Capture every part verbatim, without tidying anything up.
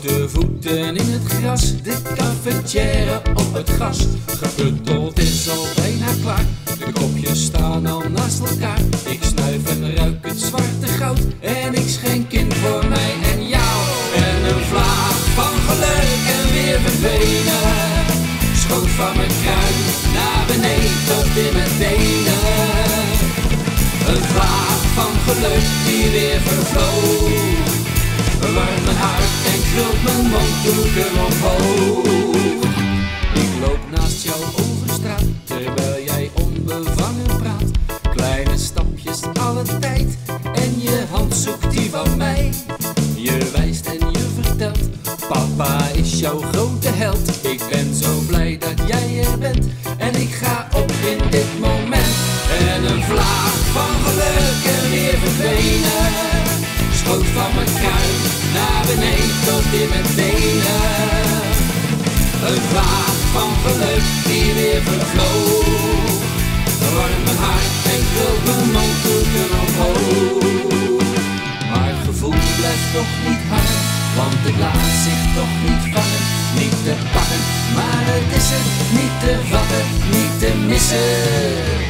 Blote voeten in het gras, de cafetière op het gas. Geputteld is al bijna klaar, de kopjes staan al naast elkaar. Ik snuif en ruik het zwarte goud en ik schenk in voor mij en jou. En een vlaag van geluk en weer verdwenen, schoot van mijn kruin naar beneden tot in mijn benen. Een vlaag van geluk die weer vervloog, warmt mijn hart en krult mijn mondhoeken omhoog. Ik loop naast jou over straat, terwijl jij onbevangen praat. Kleine stapjes alle tijd en je hand zoekt die van mij. Je wijst en je vertelt, papa is jouw grote held. Ik ben zo blij dat jij er bent en ik ga op in dit moment. En een vlaag van geluk en weer verdwenen, schoot van mijn kruin naar beneden tot in mijn benen. Een vlaag van geluk die weer vervloog, warmt mijn hart en krult mijn mondhoeken omhoog. Maar het gevoel blijft toch niet hangen, want het laat zich toch niet vangen. Niet te pakken, maar het is er, niet te vatten, niet te missen.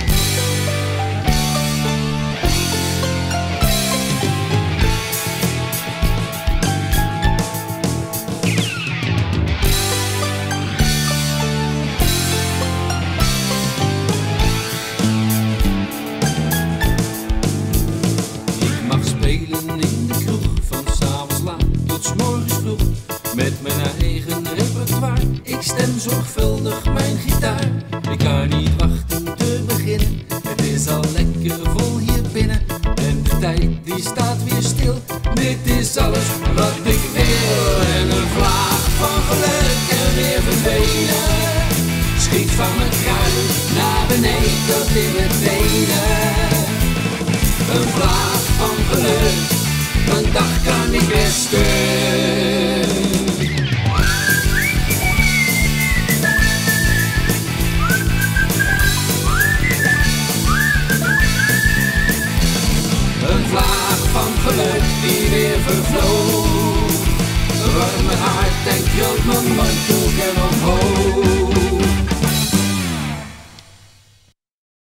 In de kroeg, van 's avonds laat tot 's morgens vroeg, met mijn eigen repertoire. Ik stem zorgvuldig mijn gitaar. Ik kan niet wachten te beginnen, het is al lekker vol hier binnen. En de tijd die staat weer stil, dit is alles wat ik wil. En een vlaag van geluk en weer verdwenen, schiet van mijn kruin naar beneden tot in mijn benen. Een vlaag van geluk, een dag kan ik weer stuk.